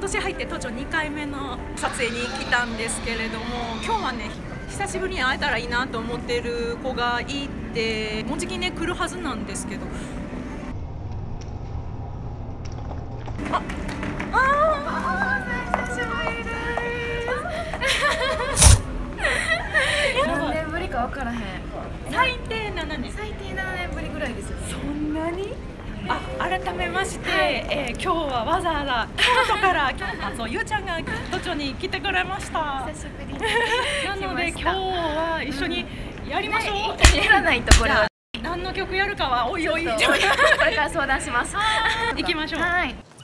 年入って都庁2回目の撮影に来たんですけれども、今日はね久しぶりに会えたらいいなと思ってる子がいて、もうじきね来るはずなんですけど、久しぶりです。 何年ぶりか分からへん。 最低7年。 最低7年ぶりぐらいですよね。 そんなに？改めまして、今日はわざわざ京都から松尾優ちゃんが都庁に来てくれました。 久しぶりになので今日は一緒にやりましょう。 やらないとこれは何の曲やるかはおいおい。 これから相談します。 行きましょう。 はい。